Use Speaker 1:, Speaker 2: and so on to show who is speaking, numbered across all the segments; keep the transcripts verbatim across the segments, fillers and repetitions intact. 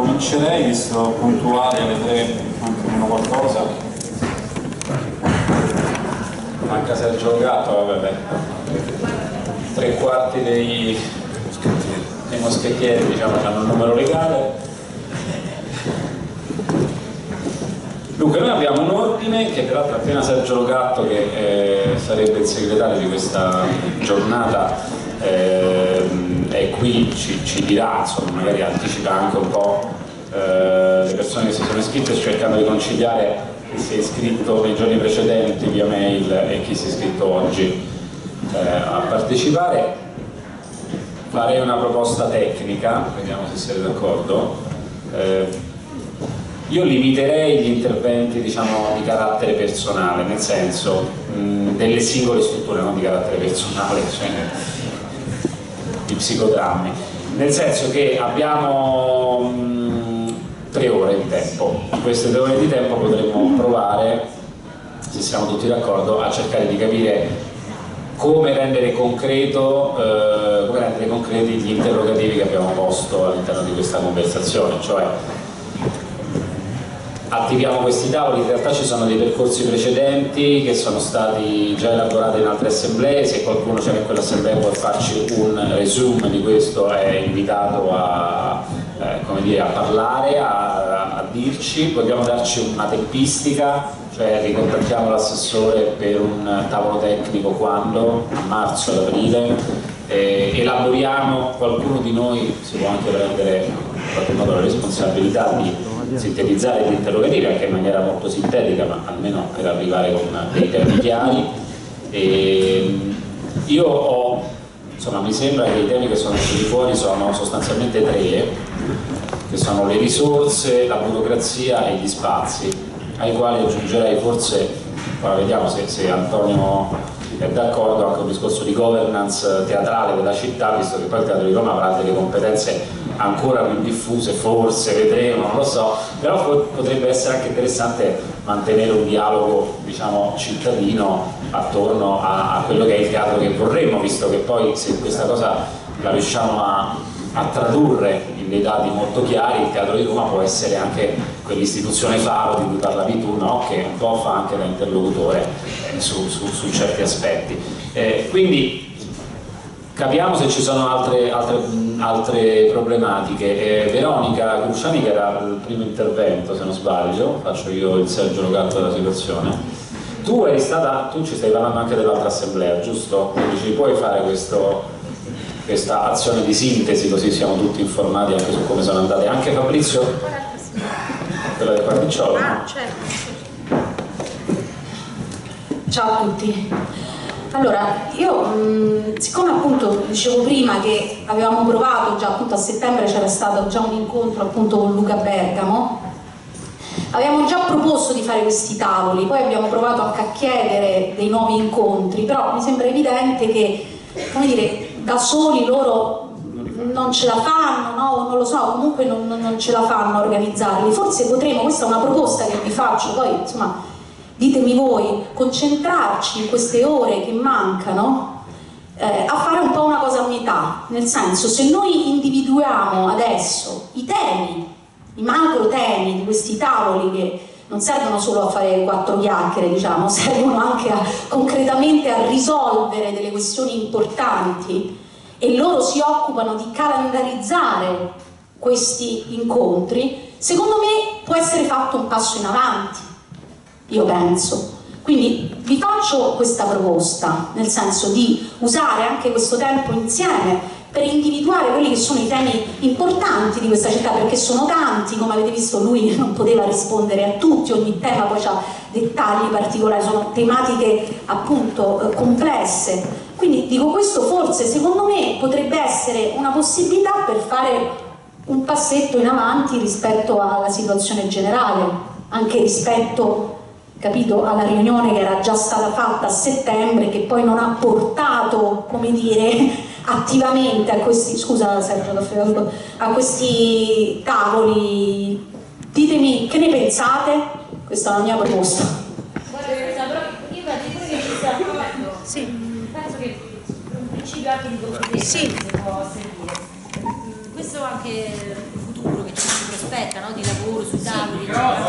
Speaker 1: comincerei, visto puntuali alle tre, anche meno qualcosa. Manca Sergio Gatto, vabbè, tre quarti dei, dei moschettieri, diciamo, che hanno un numero legale. Dunque, noi abbiamo un ordine che peraltro appena Sergio Logatto, che eh, sarebbe il segretario di questa giornata, eh, è qui, ci, ci dirà, insomma, magari anticipa anche un po' eh, le persone che si sono iscritte, cercando di conciliare chi si è iscritto nei giorni precedenti via mail e chi si è iscritto oggi eh, a partecipare. Farei una proposta tecnica, vediamo se siete d'accordo. Eh, Io limiterei gli interventi, diciamo, di carattere personale, nel senso mh, delle singole strutture, non di carattere personale, cioè di psicodrammi, nel senso che abbiamo mh, tre ore di tempo. In queste tre ore di tempo potremmo provare, se siamo tutti d'accordo, a cercare di capire come rendere concreto, eh, come rendere concreti gli interrogativi che abbiamo posto all'interno di questa conversazione, cioè attiviamo questi tavoli. In realtà ci sono dei percorsi precedenti che sono stati già elaborati in altre assemblee. Se qualcuno c'è in quell'assemblea può farci un resume di questo, è invitato a, eh, come dire, a parlare, a, a dirci. Vogliamo darci una tempistica, cioè ricontattiamo l'assessore per un tavolo tecnico quando? A marzo, ad aprile. Eh, elaboriamo, qualcuno di noi si può anche prendere in qualche modo la responsabilità di sintetizzare gli interrogativi anche in maniera molto sintetica, ma almeno per arrivare con dei temi chiari. E io ho, insomma, mi sembra che i temi che sono usciti fuori sono sostanzialmente tre, che sono le risorse, la burocrazia e gli spazi, ai quali aggiungerei forse, ora vediamo se, se Antonio è d'accordo, anche un discorso di governance teatrale della città, visto che poi il Teatro di Roma avrà delle competenze ancora più diffuse, forse, vedremo, non lo so, però potrebbe essere anche interessante mantenere un dialogo, diciamo, cittadino attorno a, a quello che è il teatro che vorremmo, visto che poi se questa cosa la riusciamo a, a tradurre in dei dati molto chiari, il Teatro di Roma può essere anche quell'istituzione faro di cui parlavi tu, no? Che un po' fa anche da interlocutore eh, su, su, su certi aspetti. Eh, quindi capiamo se ci sono altre, altre, altre problematiche. Eh, Veronica Cruciani, che era il primo intervento, se non sbaglio, faccio io il Sergio Logatto della situazione. Tu eri stata, tu ci stai parlando anche dell'altra assemblea, giusto? Quindi ci puoi fare questo, questa azione di sintesi, così siamo tutti informati anche su come sono andate. Anche Fabrizio? Quella del Quarticciolo?
Speaker 2: Ah, certo. Ciao a tutti. Allora, io mh, siccome appunto dicevo prima che avevamo provato già appunto a settembre, c'era stato già un incontro appunto con Luca Bergamo, avevamo già proposto di fare questi tavoli, poi abbiamo provato anche a chiedere dei nuovi incontri, però mi sembra evidente che, come dire, da soli loro non ce la fanno, no? Non lo so, comunque non, non ce la fanno a organizzarli. Forse potremo, questa è una proposta che vi faccio, poi insomma ditemi voi, concentrarci in queste ore che mancano eh, a fare un po' una cosa a unità, nel senso, se noi individuiamo adesso i temi, i macro temi di questi tavoli che non servono solo a fare quattro chiacchiere, diciamo, servono anche a, concretamente a risolvere delle questioni importanti, e loro si occupano di calendarizzare questi incontri, secondo me può essere fatto un passo in avanti, io penso. Quindi vi faccio questa proposta, nel senso di usare anche questo tempo insieme per individuare quelli che sono i temi importanti di questa città, perché sono tanti, come avete visto lui non poteva rispondere a tutti, ogni tema poi ha dettagli particolari, sono tematiche appunto eh, complesse. Quindi dico, questo forse secondo me potrebbe essere una possibilità per fare un passetto in avanti rispetto alla situazione generale, anche rispetto, capito, alla riunione che era già stata fatta a settembre, che poi non ha portato, come dire, attivamente a questi, scusa Sergio, a questi tavoli. Ditemi che ne pensate, questa è la mia proposta.
Speaker 3: Guarda, però io penso pure che ci sia proprio,
Speaker 2: sì.
Speaker 3: Penso che un principio anche di competenza
Speaker 2: sì.
Speaker 3: può servire. Questo anche il futuro che
Speaker 4: che si prospetta, no? Di lavoro sui tavoli,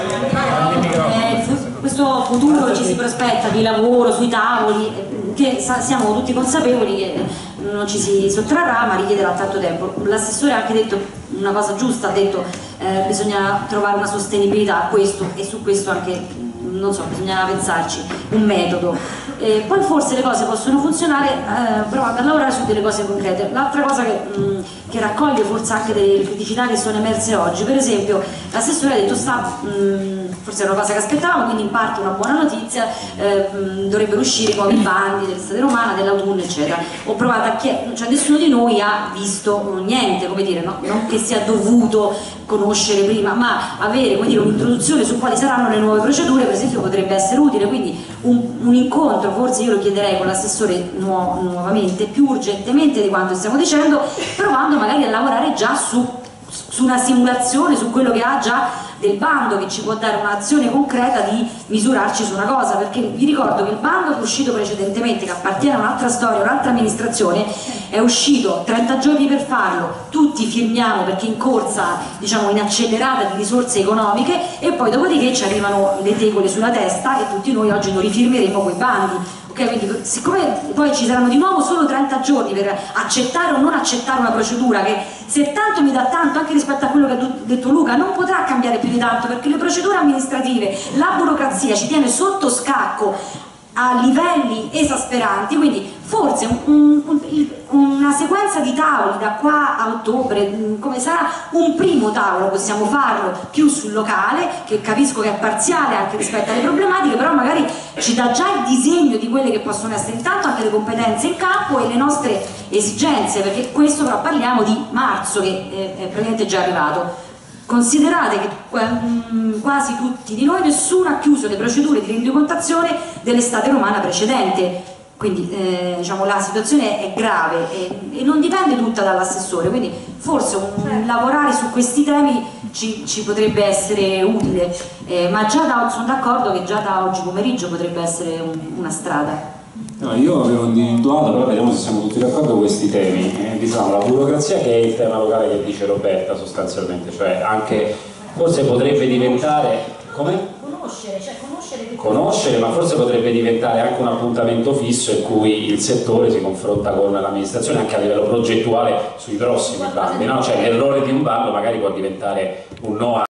Speaker 4: eh, questo futuro ci si prospetta di lavoro sui tavoli, eh, che sa, siamo tutti consapevoli che non ci si sottrarrà, ma richiederà tanto tempo. L'assessore ha anche detto una cosa giusta, ha detto eh, bisogna trovare una sostenibilità a questo, e su questo anche non so, bisogna pensarci, un metodo. Eh, poi forse le cose possono funzionare eh, provando a lavorare su delle cose concrete. L'altra cosa che, mh, che raccoglie forse anche delle criticità che sono emerse oggi, per esempio l'assessore ha detto sta, mh, forse era una cosa che aspettavamo, quindi in parte una buona notizia, eh, mh, dovrebbero uscire i nuovi bandi dell'estate romana, dell'autunno eccetera. Ho provato a chiedere, cioè nessuno di noi ha visto niente, come dire, no? Non che sia dovuto conoscere prima, ma avere un'introduzione su quali saranno le nuove procedure, per esempio, potrebbe essere utile. Quindi un, un incontro, forse io lo chiederei con l'assessore nuo, nuovamente, più urgentemente di quanto stiamo dicendo, provando magari a lavorare già su, su una simulazione, su quello che ha già del bando, che ci può dare un'azione concreta di misurarci su una cosa, perché vi ricordo che il bando che è uscito precedentemente, che appartiene a un'altra storia, un'altra amministrazione, è uscito trenta giorni per farlo, tutti firmiamo perché in corsa, diciamo, in accelerata di risorse economiche, e poi dopodiché ci arrivano le tegole sulla testa e tutti noi oggi non rifirmeremo quei bandi. Okay, quindi siccome poi ci saranno di nuovo solo trenta giorni per accettare o non accettare una procedura che, se tanto mi dà tanto, anche rispetto a quello che ha detto Luca, non potrà cambiare più di tanto, perché le procedure amministrative, la burocrazia ci tiene sotto scacco a livelli esasperanti, quindi forse un, un, una sequenza di tavoli da qua a ottobre, come sarà un primo tavolo, possiamo farlo più sul locale, che capisco che è parziale anche rispetto alle problematiche, però magari ci dà già il disegno di quelle che possono essere intanto anche le competenze in campo e le nostre esigenze, perché questo però parliamo di marzo, che è, è praticamente già arrivato. Considerate che quasi tutti di noi, nessuno ha chiuso le procedure di rendicontazione dell'estate romana precedente, quindi eh, diciamo, la situazione è grave e, e non dipende tutta dall'assessore, quindi forse un, lavorare su questi temi ci, ci potrebbe essere utile, eh, ma già da, sono d'accordo che già da oggi pomeriggio potrebbe essere un, una strada.
Speaker 1: No, io avevo individuato, però vediamo se siamo tutti d'accordo con questi temi, eh, diciamo la burocrazia, che è il tema locale che dice Roberta sostanzialmente, cioè anche forse potrebbe diventare come?
Speaker 4: Conoscere, cioè conoscere,
Speaker 1: conoscere, ma forse potrebbe diventare anche un appuntamento fisso in cui il settore si confronta con l'amministrazione anche a livello progettuale sui prossimi bandi, no? Cioè l'errore di un bando magari può diventare un no